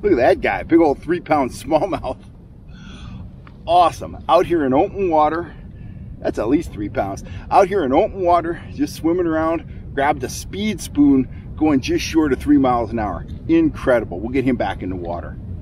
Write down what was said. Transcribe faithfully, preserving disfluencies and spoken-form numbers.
Look at that guy, big old three pound smallmouth. Awesome. Out here in open water, that's at least three pounds. Out here in open water, just swimming around, grabbed a speed spoon going just short of three miles an hour. Incredible. We'll get him back in the water.